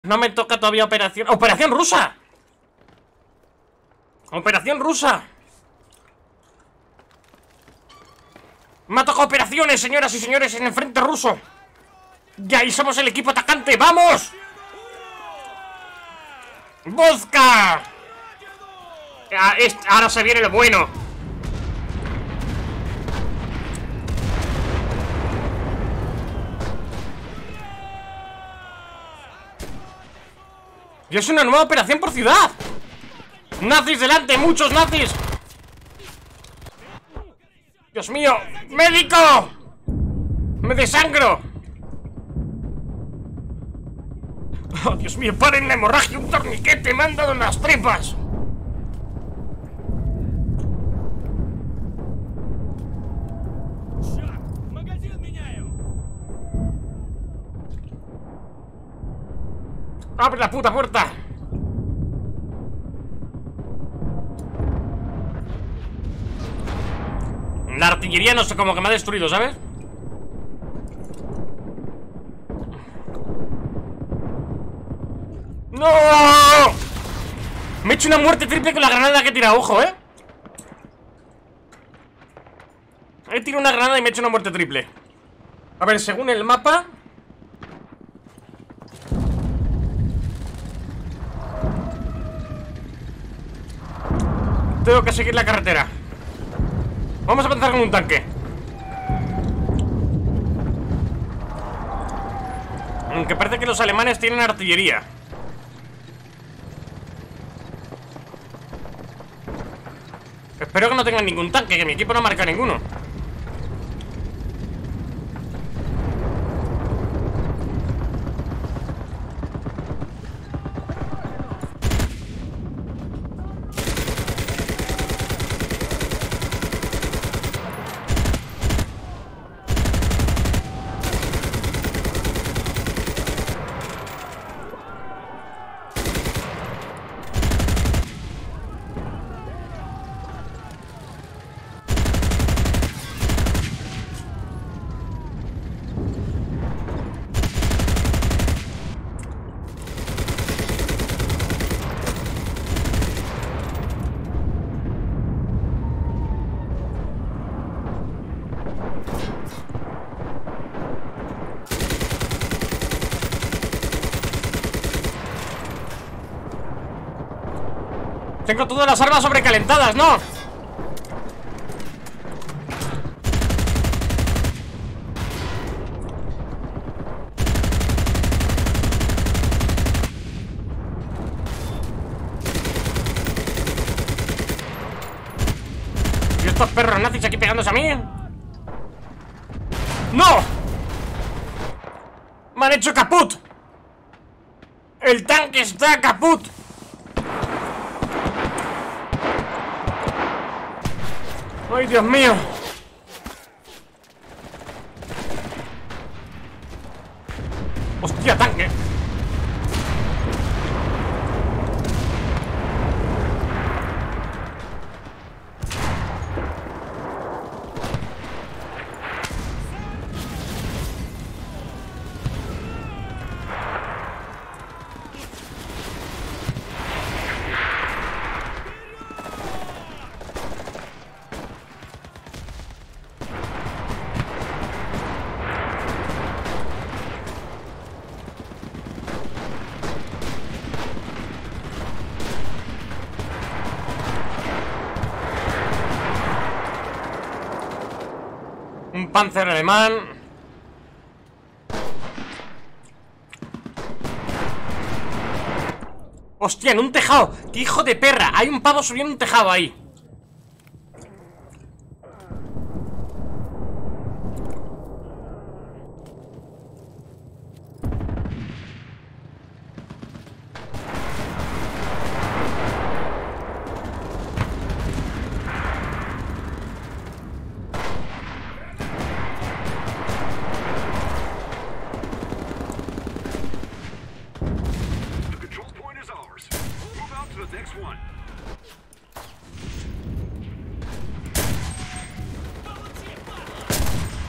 No me toca todavía operación... ¡Operación rusa! ¡Operación rusa! Me ha tocado operaciones, señoras y señores, en el frente ruso. Y ahí somos el equipo atacante. ¡Vamos! ¡Vodka! Ahora se viene lo bueno. Y es una nueva operación por ciudad. ¡Nazis delante! ¡Muchos nazis! ¡Dios mío! ¡Médico! ¡Me desangro! ¡Oh, Dios mío! ¡Paren la hemorragia! ¡Un torniquete! ¡Me han dado en las tripas! ¡Abre la puta puerta! La artillería no sé, como que me ha destruido, ¿sabes? ¡No! Me he hecho una muerte triple con la granada que he tirado, ojo, ¿eh? He tirado una granada y me he hecho una muerte triple. A ver, según el mapa... tengo que seguir la carretera. Vamos a empezar con un tanque. Aunque parece que los alemanes tienen artillería. Espero que no tengan ningún tanque, que mi equipo no marca ninguno. Tengo todas las armas sobrecalentadas, ¿no? ¿Y estos perros nazis aquí pegándose a mí? ¡No! ¡Me han hecho caput! ¡El tanque está caput! ¡Ay, Dios mío! ¡Hostia, tanque! Un Panzer alemán. Hostia, en un tejado. ¡Qué hijo de perra! Hay un pavo subiendo un tejado ahí.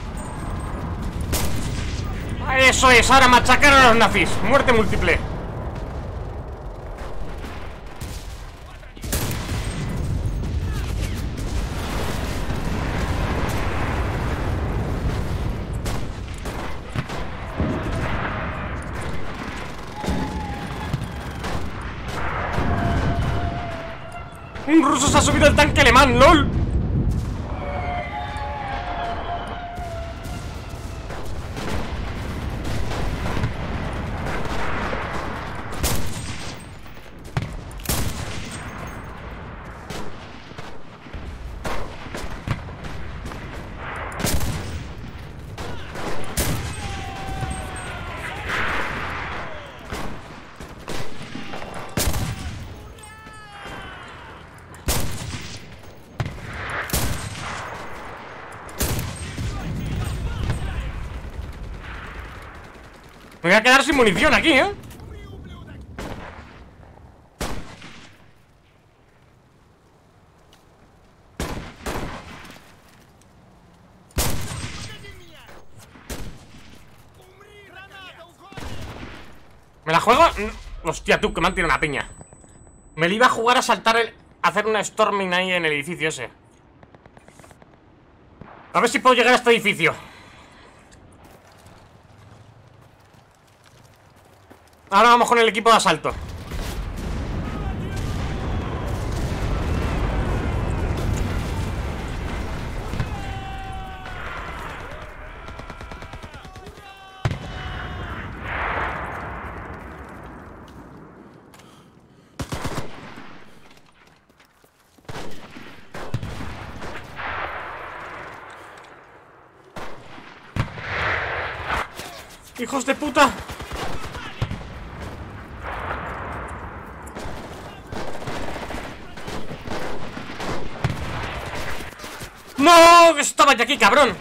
Eso es, ahora machacar a los nazis. Muerte múltiple. Un ruso se ha subido al tanque alemán, LOL. Me voy a quedar sin munición aquí, ¿eh? ¿Me la juego? Hostia, tú, que me han tirado una piña. Me la iba a jugar a saltar el... a hacer una storming ahí en el edificio ese. A ver si puedo llegar a este edificio. Ahora vamos con el equipo de asalto. ¡Hijos de puta! ¡No! ¡Estaba ya aquí, cabrón!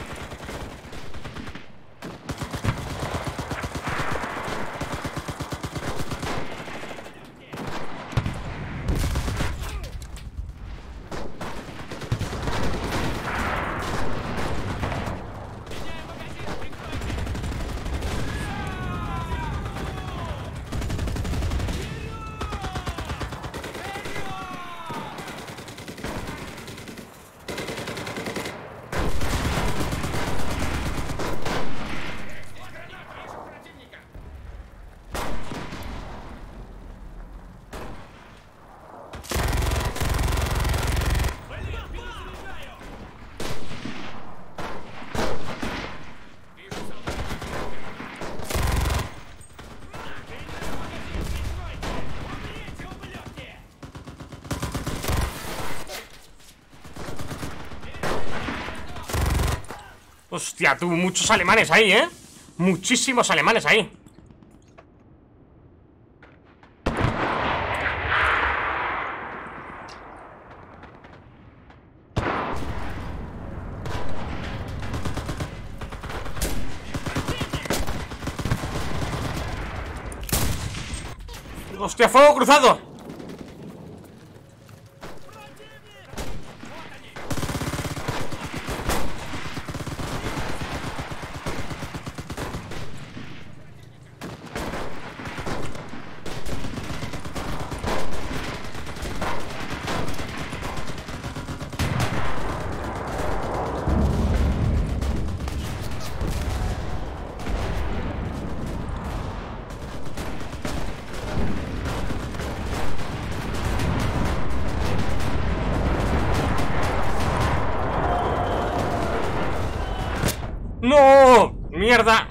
Hostia, tú, muchos alemanes ahí, ¿eh? Muchísimos alemanes ahí. Hostia, fuego cruzado. ¡No! ¡Mierda!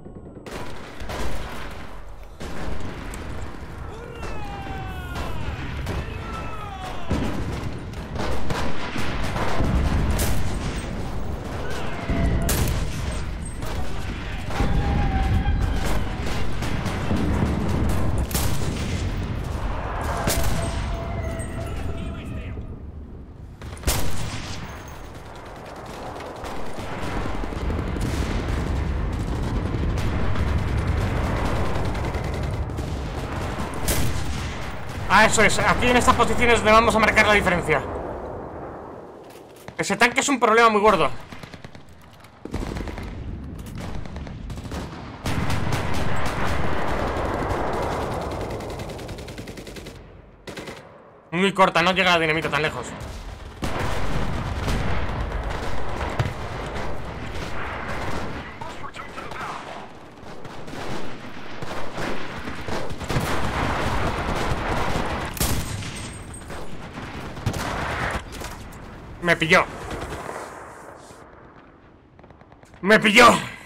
Ah, eso es, aquí en estas posiciones le vamos a marcar la diferencia. Ese tanque es un problema muy gordo. Muy corta, no llega la dinamita tan lejos. Me pilló. Me pilló.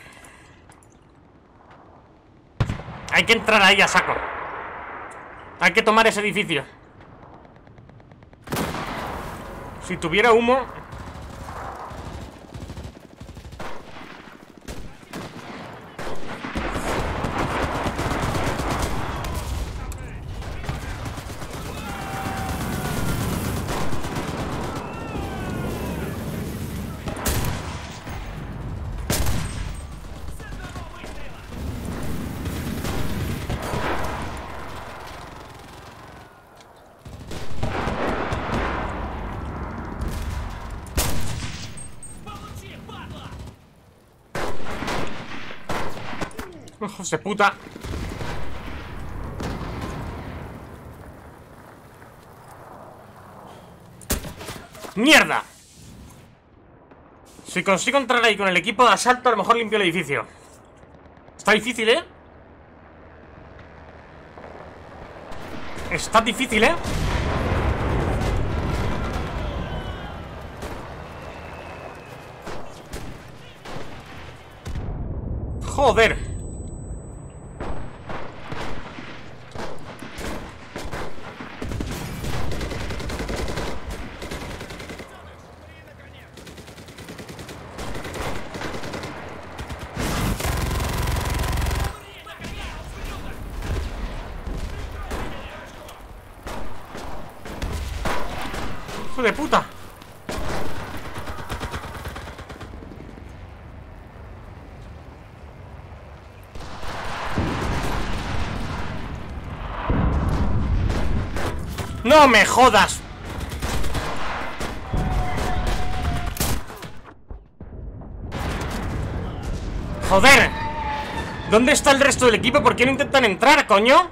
Hay que entrar ahí a saco. Hay que tomar ese edificio. Si tuviera humo. Hijos de puta. ¡Mierda! Si consigo entrar ahí con el equipo de asalto, a lo mejor limpio el edificio. Está difícil, ¿eh? Está difícil, ¿eh? Joder. Hijo de puta. ¡No me jodas! ¡Joder! ¿Dónde está el resto del equipo? ¿Por qué no intentan entrar, coño?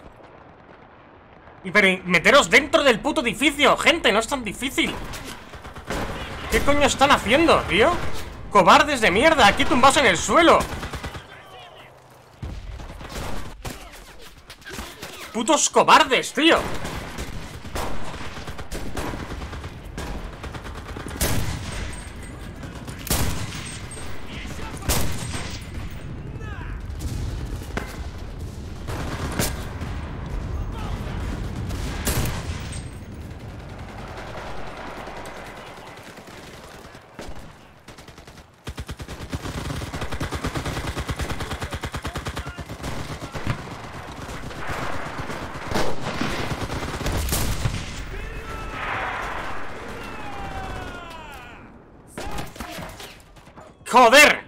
Pero meteros dentro del puto edificio, gente, no es tan difícil. ¿Qué coño están haciendo, tío? Cobardes de mierda, aquí tumbados en el suelo. Putos cobardes, tío. ¡Joder!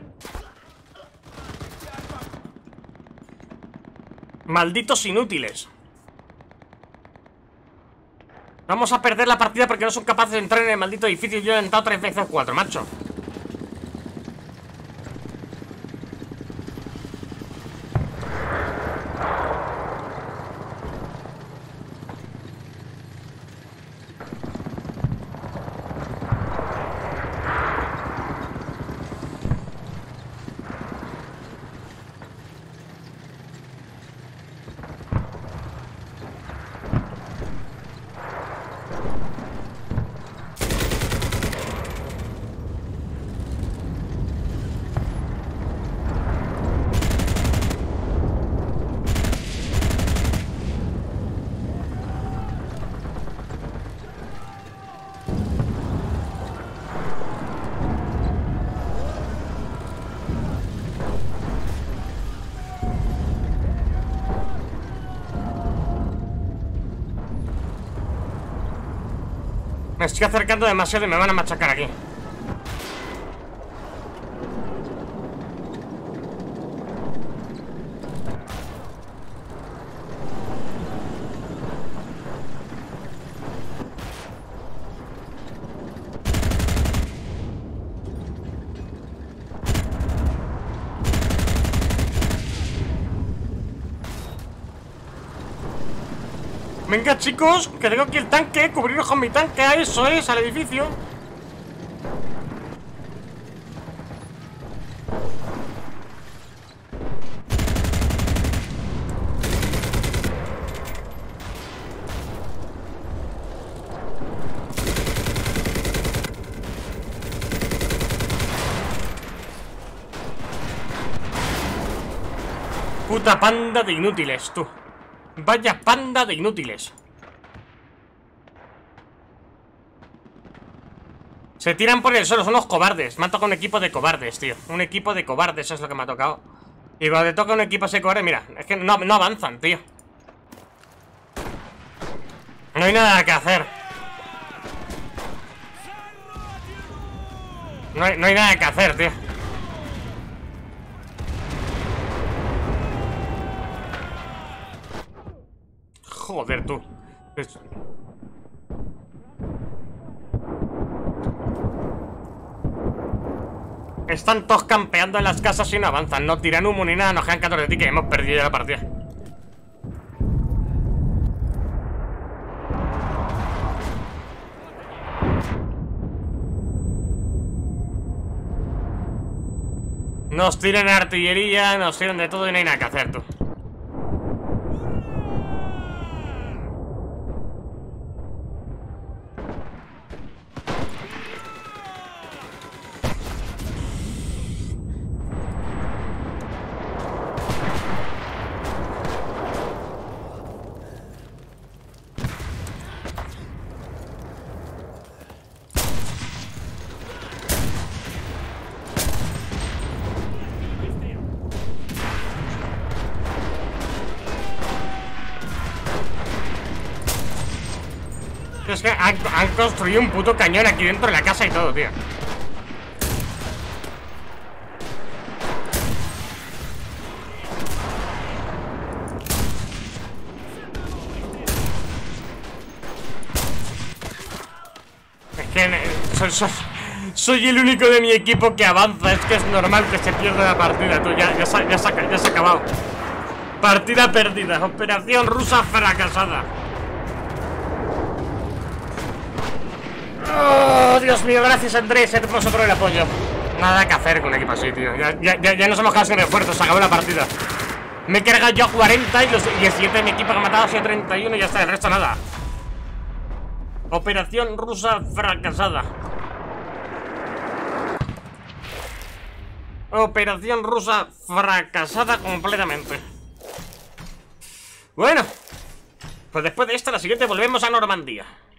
Malditos inútiles. Vamos a perder la partida porque no son capaces de entrar en el maldito edificio. Y yo he entrado 3 veces 4, macho. Me estoy acercando demasiado y me van a machacar aquí. Venga, chicos, que tengo aquí el tanque. Cubriros con mi tanque, a eso es, al edificio. Puta panda de inútiles, tú. Vaya panda de inútiles. Se tiran por el suelo, son unos cobardes. Me ha tocado un equipo de cobardes, tío. Un equipo de cobardes, eso es lo que me ha tocado. Y cuando te toca un equipo así cobarde, mira, es que no avanzan, tío. No hay nada que hacer. No hay nada que hacer, tío. Joder, tú. Están todos campeando en las casas y no avanzan. No tiran humo ni nada, nos quedan 14 tickets. Hemos perdido ya la partida. Nos tiran artillería, nos tiran de todo y no hay nada que hacer, tú. Es que han construido un puto cañón aquí dentro de la casa y todo, tío. Es que soy el único de mi equipo que avanza. Es que es normal que se pierda la partida, tú. Ya se ha acabado. Partida perdida. Operación rusa fracasada. Oh, Dios mío, gracias Andrés, por vosotros el apoyo. Nada que hacer con un equipo así, tío. Ya nos hemos quedado sin esfuerzos, se acabó la partida. Me he cargado yo a 40 y el 7 de mi equipo que ha matado ha sido 31 y ya está, el resto nada. Operación rusa fracasada. Operación rusa fracasada completamente. Bueno, pues después de esta, la siguiente volvemos a Normandía.